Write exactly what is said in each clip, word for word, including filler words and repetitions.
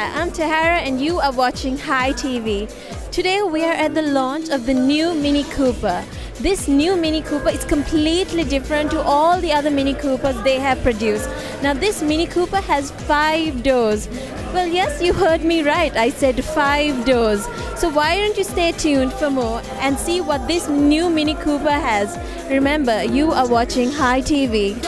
I'm Tahara and you are watching Hi T V. Today we are at the launch of the new Mini Cooper. This new Mini Cooper is completely different to all the other Mini Coopers they have produced. Now this Mini Cooper has five doors. Well, yes, you heard me right. I said five doors. So why don't you stay tuned for more and see what this new Mini Cooper has. Remember, you are watching Hi T V.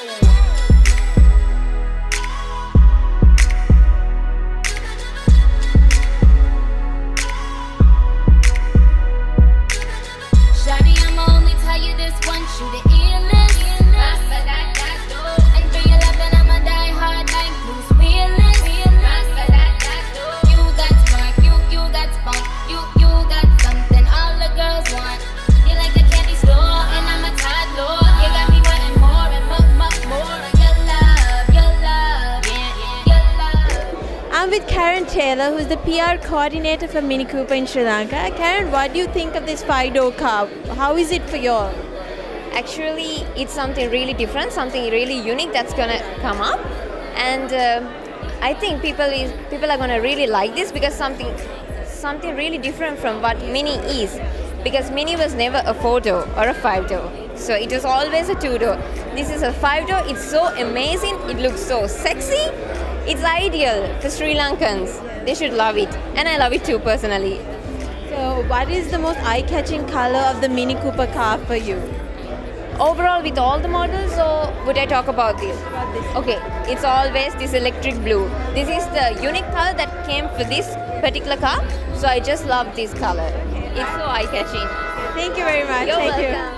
I'm with Karen Taylor, who is the P R coordinator for Mini Cooper in Sri Lanka. Karen, what do you think of this five-door car? How is it for you all? Actually, it's something really different, something really unique that's gonna come up, and uh, I think people is people are gonna really like this because something something really different from what Mini is. Because Mini was never a four-door or a five-door, so it was always a two-door. This is a five-door. It's so amazing. It looks so sexy. It's ideal for Sri Lankans. They should love it, and I love it too personally. So, what is the most eye-catching color of the Mini Cooper car for you? Overall, with all the models, or would I talk about this? About this. Okay, it's always this electric blue. This is the unique color that came for this particular car, so I just love this color. It's so eye-catching. Thank you very much. You're Thank welcome. you.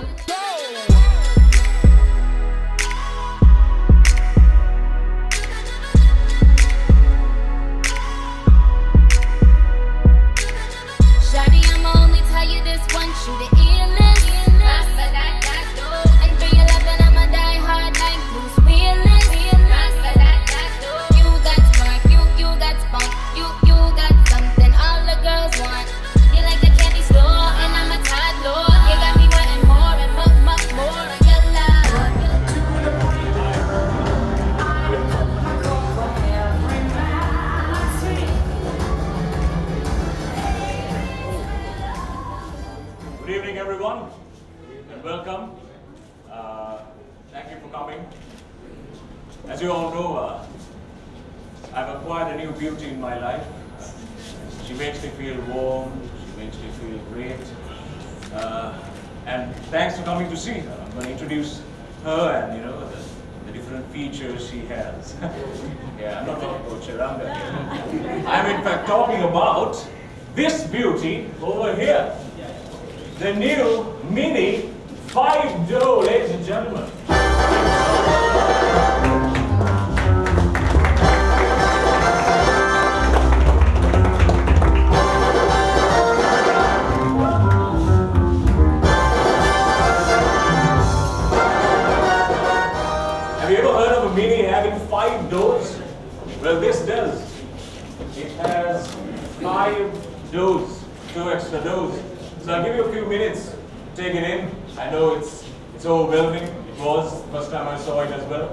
Good evening, everyone, and welcome. Uh, thank you for coming. As you all know, uh, I've acquired a new beauty in my life. She makes me feel warm, she makes me feel great. Uh, and thanks for coming to see her. I'm going to introduce her and, you know, the, the different features she has. Yeah, I'm not talking about Charanga here. I'm in fact talking about this beauty over here. The new Mini five-door, ladies and gentlemen. Have you ever heard of a Mini having five doors? Well, this does. It has five doors, two extra doors. So I'll give you a few minutes to take it in. I know it's it's overwhelming. It was the first time I saw it as well.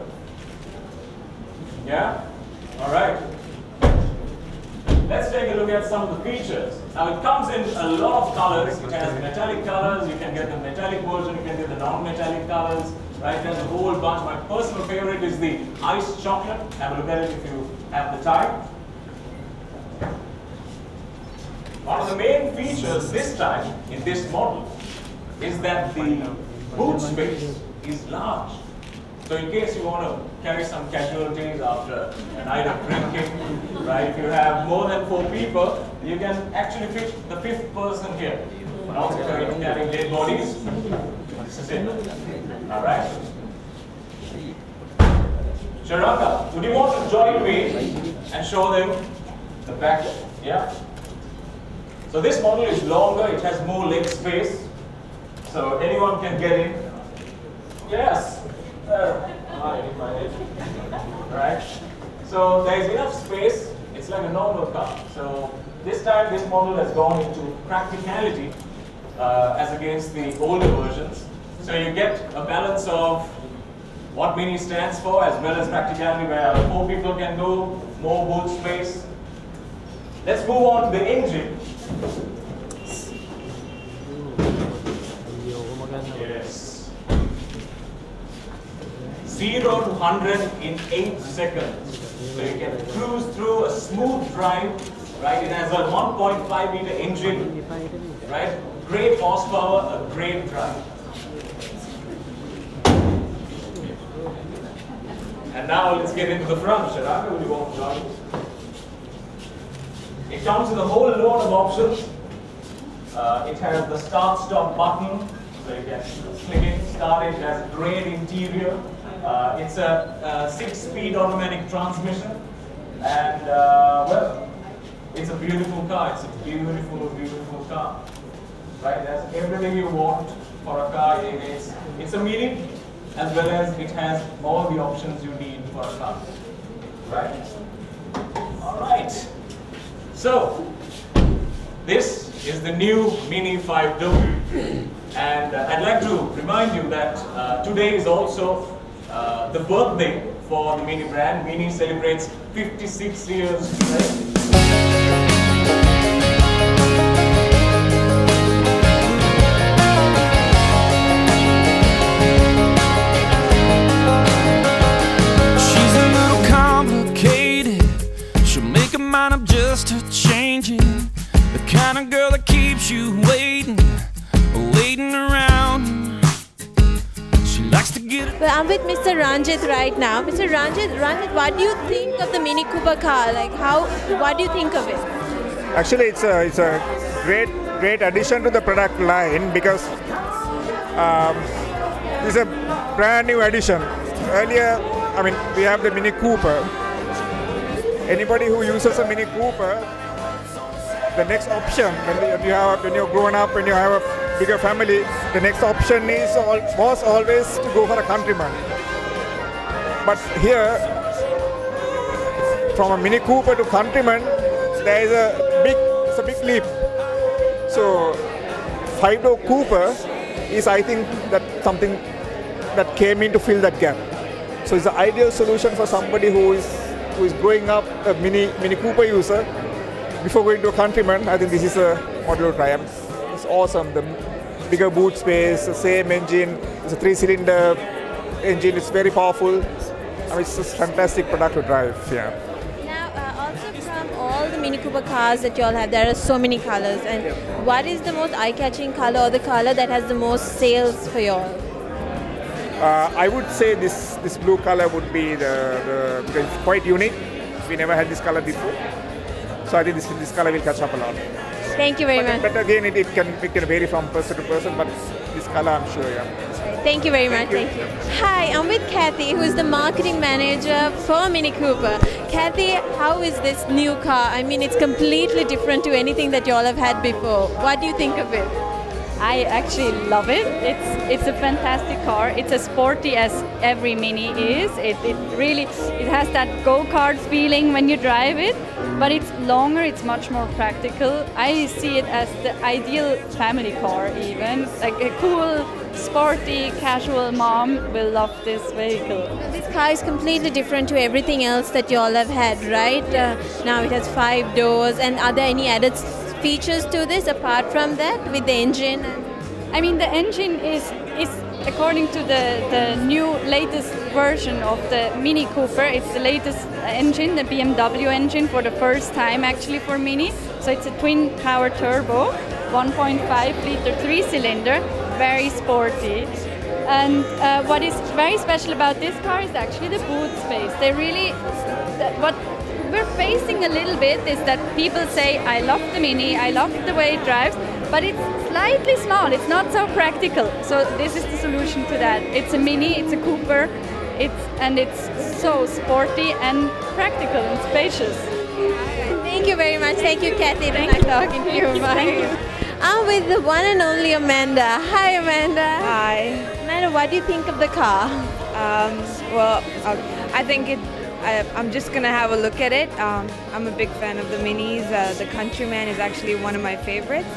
Yeah? Alright. Let's take a look at some of the features. Now it comes in a lot of colors. It has metallic colors. You can get the metallic version, you can get the non-metallic colors. Right? There's a whole bunch. My personal favorite is the iced chocolate. Have a look at it if you have the time. One of the main features this time in this model is that the boot space is large. So in case you want to carry some casualties after a night of drinking, right? If you have more than four people, you can actually fit the fifth person here. But also if you're carrying dead bodies, this is it. All right. Charanga, would you want to join me and show them the back? Yeah. So this model is longer, it has more leg space, so anyone can get in. Yes, there. Right. So there is enough space, it's like a normal car. So this time this model has gone into practicality uh, as against the older versions. So you get a balance of what Mini stands for as well as practicality, where four people can go, more boot space. let's move on to the engine. Yes. Zero to hundred in eight seconds. So you can cruise through a smooth drive, right? It has a one point five liter engine, right? Great horsepower, a great drive. And now let's get into the front. Sharaka, will you want to join? It comes with a whole lot of options. Uh, it has the start-stop button, so you can click it, start it. It has a great interior. Uh, it's a, a six-speed automatic transmission, and uh, well, it's a beautiful car. It's a beautiful, beautiful car. Right? It has everything you want for a car. It's it's a Mini, as well as it has all the options you need for a car. Right? All right. So this is the new Mini five door, and uh, I'd like to remind you that uh, today is also uh, the birthday for the Mini brand. Mini celebrates fifty-six years today. I'm just a changing, the kind of girl that keeps you waiting, waiting around. She likes to get it. Well, I'm with Mister Ranjit right now. Mister Ranjit, Ranjit, what do you think of the Mini Cooper car? Like, how? What do you think of it? Actually, it's a it's a great great addition to the product line because um, it's a brand new addition. Earlier, I mean, we have the Mini Cooper. Anybody who uses a Mini Cooper, the next option when you have when you're grown up, when you have a bigger family, the next option is all, was always to go for a Countryman. But here, from a Mini Cooper to Countryman, there is a big it's a big leap. So five-door Cooper is, I think, that something that came in to fill that gap. So it's the ideal solution for somebody who is who is growing up a Mini Mini Cooper user before going to a Countryman. I think this is a model to try. It's awesome. The bigger boot space, the same engine. It's a three-cylinder engine. It's very powerful. I mean, it's a fantastic product to drive. Yeah. Now, uh, also from all the Mini Cooper cars that you all have, there are so many colors. And yeah. What is the most eye-catching color, or the color that has the most sales for you all? Uh, I would say this this blue color would be the, the because it's quite unique. We never had this color before, so I think this this color will catch up a lot. Thank you very but, much. But again, it, it can it can vary from person to person. But this color, I'm sure, yeah. Thank you very much. Thank Thank you. you. Hi, I'm with Kathy, who is the marketing manager for Mini Cooper. Kathy, how is this new car? I mean, it's completely different to anything that you all have had before. What do you think of it? I actually love it. It's it's a fantastic car. It's as sporty as every Mini is. It, it really it has that go-kart feeling when you drive it, but it's longer. It's much more practical. I see it as the ideal family car, even like a cool, sporty, casual mom will love this vehicle. This car is completely different to everything else that you all have had, right? Uh, now it has five doors, and are there any added features to this apart from that with the engine? I mean, the engine is is according to the the new latest version of the Mini Cooper. It's the latest engine, the B M W engine, for the first time actually for Mini. So it's a twin power turbo, one point five liter three cylinder, very sporty. And uh, what is very special about this car is actually the boot space. They really what we're facing a little bit is that people say, I love the Mini, I love the way it drives, but it's slightly small, it's not so practical. So this is the solution to that. It's a Mini, it's a Cooper, it's and it's so sporty and practical and spacious. Thank you very much. Thank you, Kathy. Thank you. Talking to you. Bye. I'm with the one and only Amanda. Hi, Amanda. Hi. Amanda, what do you think of the car? Um, well, I think it. I, I'm just gonna have a look at it. Um, I'm a big fan of the Minis. Uh, the Countryman is actually one of my favorites.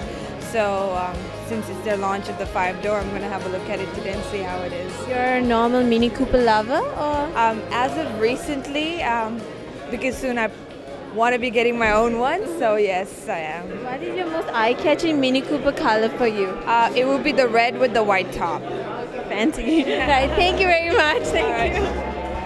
So um, since it's their launch of the five door, I'm gonna have a look at it today and see how it is. You're a normal Mini Cooper lover, or? Um, as of recently, um, because soon I want to be getting my own one. So yes, I am. What is your most eye-catching Mini Cooper color for you? Uh, it will be the red with the white top. Fancy. Right, thank you very much. Thank All right. you.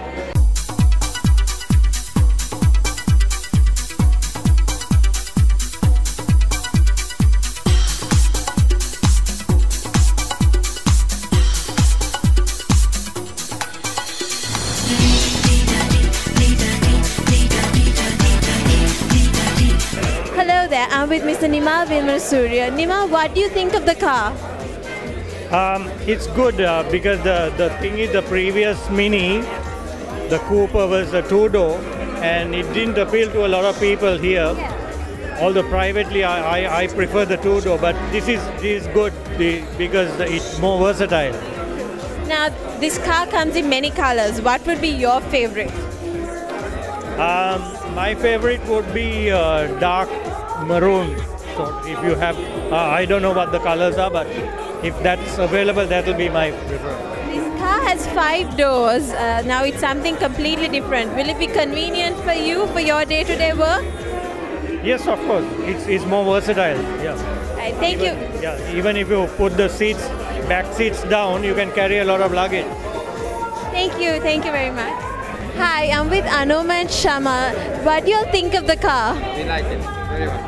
Hello there, I'm with Mister Nimal Vimalsurya. Nimal, what do you think of the car? Um, it's good uh, because the, the thing is the previous Mini, the Cooper was a two-door and it didn't appeal to a lot of people here. Although privately I, I, I prefer the two-door, but this is, this is good the, because it's more versatile. Now, this car comes in many colors. What would be your favorite? Um, my favorite would be uh, dark maroon. So if you have, uh, I don't know what the colors are, but if that's available, that will be my preference. This car has five doors. Uh, now it's something completely different. Will it be convenient for you for your day-to-day work? Yes, of course. It's, it's more versatile. Yeah. Right, thank even, you. Yeah. Even if you put the seats, back seats down, you can carry a lot of luggage. Thank you. Thank you very much. Hi, I'm with Anoma and Shama. What do you all think of the car? We like it very much.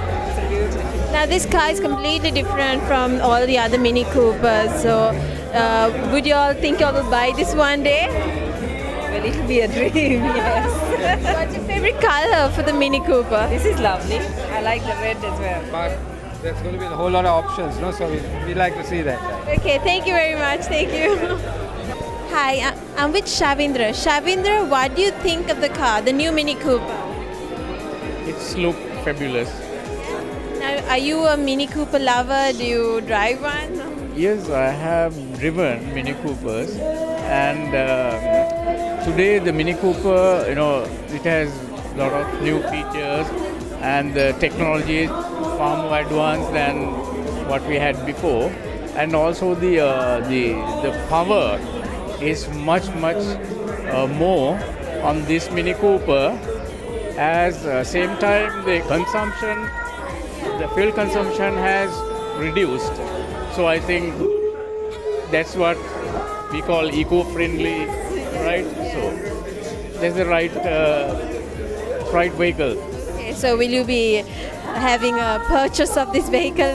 Now this car is completely different from all the other Mini Coopers. So uh, would you all think you all will buy this one day? Well, it'll be a dream, yes. What's your favorite color for the Mini Cooper? This is lovely. I like the red as well. But there's going to be a whole lot of options, no? So we, we like to see that. Okay, thank you very much. Thank you. Hi, I'm with Shavindra. Shavindra, what do you think of the car, the new Mini Cooper? It's look fabulous. Now, are you a Mini Cooper lover? Do you drive one? Yes, I have driven Mini Coopers, and uh, today the Mini Cooper, you know, it has a lot of new features, and the technology is far more advanced than what we had before, and also the uh, the the power is much much uh, more on this Mini Cooper. As uh, same time the consumption, the fuel consumption has reduced. So I think that's what we call eco-friendly, right? So that's the right uh, right vehicle. Okay, so will you be having a purchase of this vehicle?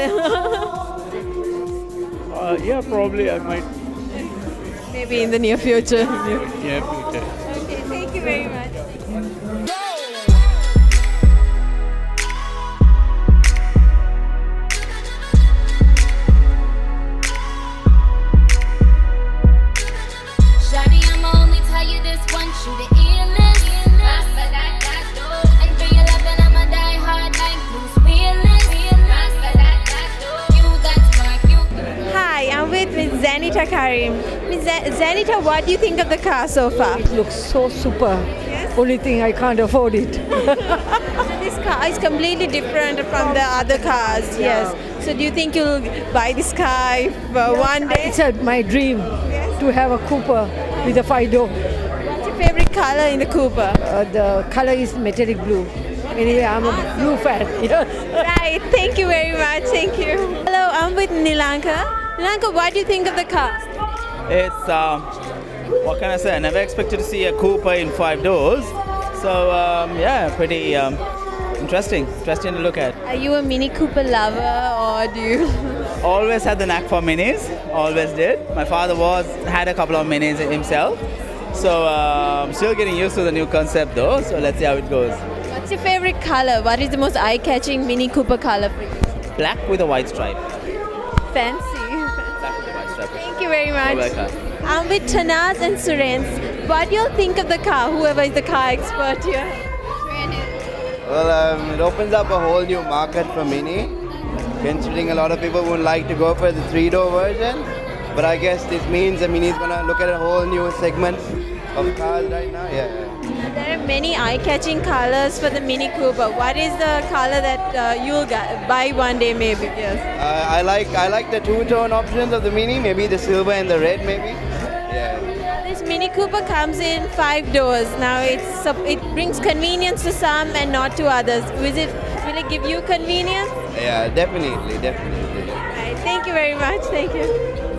uh, yeah, probably I might. Maybe in the near future. Yeah, future. Okay, thank you very much. Zanita Karim. Miz Zanita, what do you think of the car so far? It looks so super. Yes? Only thing I can't afford it. So this car is completely different from the other cars. Yes. Yeah. So do you think you'll buy this car if, uh, yes, one day? It's uh, my dream, yes, to have a Cooper with a five door. What's your favorite color in the Cooper? Uh, the color is metallic blue. Anyway, I'm a blue fan. Yes. Right. Thank you very much. Thank you. Hello, I'm with Nilanka. Nilanka, what do you think of the car? It's, um, what can I say? I never expected to see a Cooper in five doors. So, um, yeah, pretty um, interesting. Interesting to look at. Are you a Mini Cooper lover or do you? Always had the knack for minis. Always did. My father was had a couple of minis himself. So, I'm um, still getting used to the new concept though. So, let's see how it goes. What's your favorite color? What is the most eye-catching Mini Cooper color for you? Black with a white stripe. Fancy. Thank you very much. You're welcome. I'm with Tanaz and Surens. What do you think of the car, whoever is the car expert here? Well, um, it opens up a whole new market for Mini, considering a lot of people would like to go for the three-door version. But I guess this means that Mini is going to look at a whole new segment of cars right now. Yeah. There are many eye-catching colors for the Mini Cooper. What is the color that uh, you'll buy one day, maybe? Yes. Uh, I like I like the two-tone options of the Mini. Maybe the silver and the red, maybe. Yeah. This Mini Cooper comes in five doors. Now it's it brings convenience to some and not to others. Will it will it give you convenience? Yeah, definitely, definitely. Right, thank you very much. Thank you.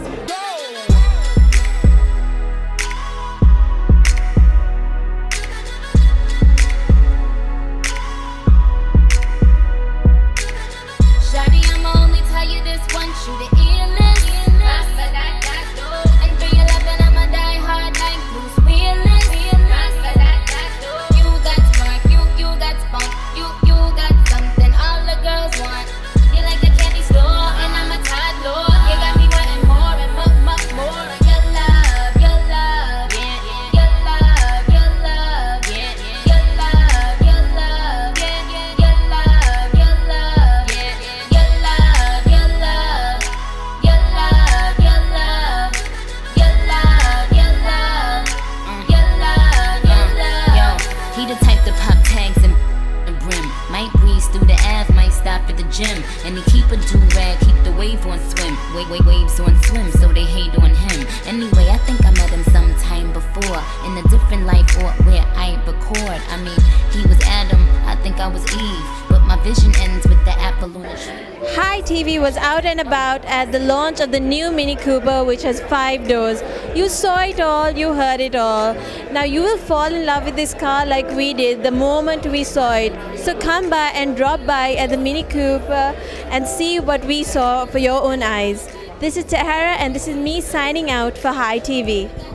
And he keep a do-rag, keep the wave on swim. Wave, wave, waves on swim, so they hate on him. Anyway, I think I met him sometime before in a different life or where I record. I mean, he was Adam, I think I was Eve, but my vision ends with the apple on the tree. Hi T V was out and about at the launch of the new Mini Cooper, which has five doors. You saw it all, you heard it all. Now you will fall in love with this car like we did the moment we saw it. So come by and drop by at the Mini Cooper and see what we saw for your own eyes. This is Tahara and this is me signing out for Hi T V.